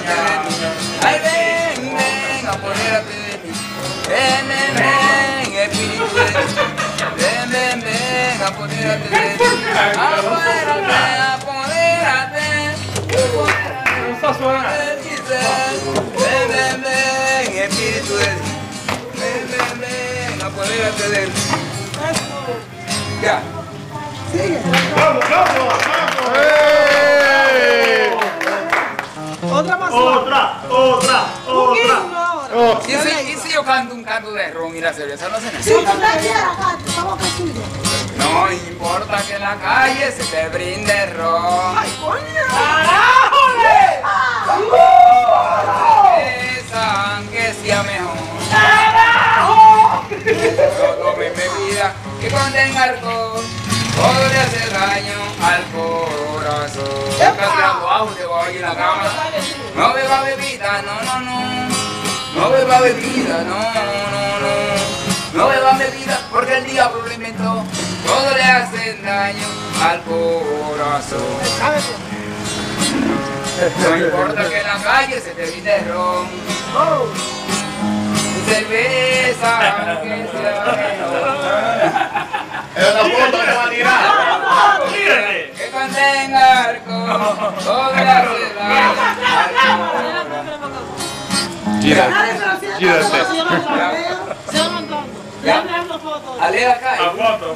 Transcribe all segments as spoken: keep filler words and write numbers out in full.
Ay, ven, ven, apodérate de mí. Ven, ven, ven, espíritu de Dios. Ven, ven, ven, apodérate de mí. Apodérate, apodérate. Ven, ven, ven, espíritu de Dios. Ven, ven, ven, apodérate de mí. Ya. Sigue. ¡Vamos, vamos, vamos! Otra más. Otra, otra, otra. Oh. ¿Y si, y si yo canto un canto de ron y la cerveza no se Si necesita? tú te quieras, Cati, estamos contigo. No importa que en la calle se te brinde ron. ¡Ay, coño! Esa aunque sea mejor. No tomen bebida que contenga alcohol. Todo le hace daño al corazón. Estás tirando agua y te voy en la cama. No beba bebida, no, no, no. No beba bebida, no, no, no. No beba bebida porque el diablo lo inventó. Todo le hace daño al corazón. No importa que en la calle se te brinde ron. Cerveza, aunque sea mejor. Es una foto que va a tirar. Tírate. Que contenga alcohol, todo le hace daño al corazón. Gírate, gírate. Ya. Ale la calle. A foto.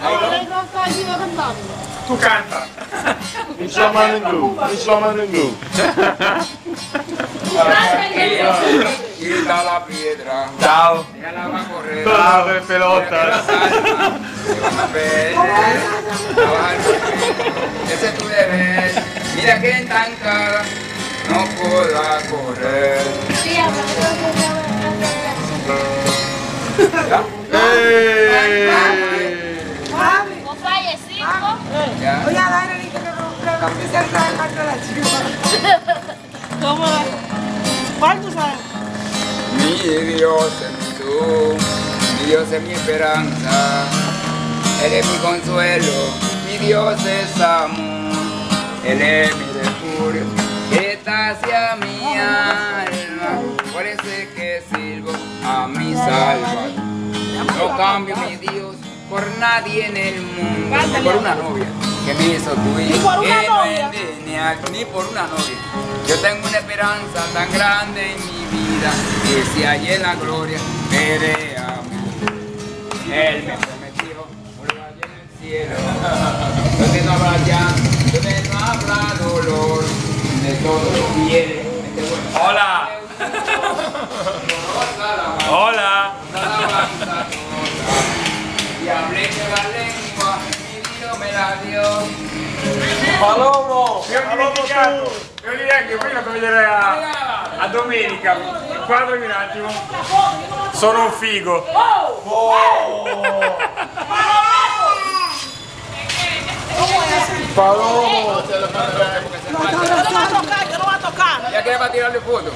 Tú cantas. Insomma Manungu, Insomma Manungu. Quita la piedra. Ciao. Déjala va a correr. Ciao per pelota. Ese es tu deber. Mira que en tanta no pueda correr. ¿Ya? Mami, ¿No fallecido? ¿Ya? voy a dar el que no empiece a trabajar con la chica. ¿Cómo? ¿Cuál tú sabes? Mi Dios es mi luz, mi Dios es mi esperanza, Él es mi consuelo, mi Dios es amor, Él es mi refugio, que está hacia mi alma, por eso es que sirvo a mi Salvador. No cambio mi Dios por nadie en el mundo, ni por una novia que me hizo tu hijo, Ni por una que no novia. es lineal, ni por una novia. Yo tengo una esperanza tan grande en mi vida, que si allí en la gloria veré a mí. Él me prometió un lugar en el cielo, donde no habrá llanto, donde no habrá dolor, de todo lo viene. Hola. Hola. Y hablé que la lengua, mi Dios me la dio. Palomo. Io ho dimenticato. Io direi anche prima che vedere a, a domenica. Guardami un attimo. Sono un figo. Palomo. Se lo mando porque se Yo no voy a tocar, yo no voy a tocar. Ya que para tirarle foto.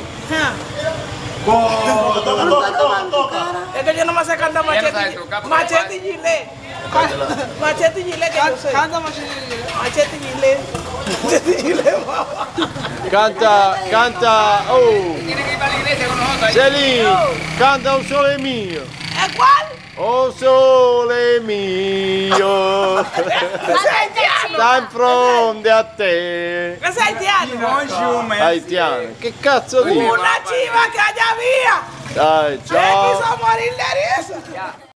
Es que yo no me sé cantar Ya no machete, sabes tocar, porque machete y gilet. Machete y gilet que yo sé. Canta machete y gilet. Machete y gilet. Machete y gilet, mamá. Canta, canta. Oh. Tiene que ir para la iglesia con nosotros. ahí. Celine, canta Un sole mio. ¿Es cuál? Oh sole mio. Sta in fronte a te. Ese es haitiano. Haitiano. Che cazzo dici? Una chiva que allá había. Dai, Se ciao. quiso morir de risa. Ya.